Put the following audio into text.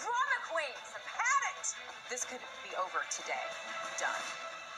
Drama queens have had it. This could be over today. Done.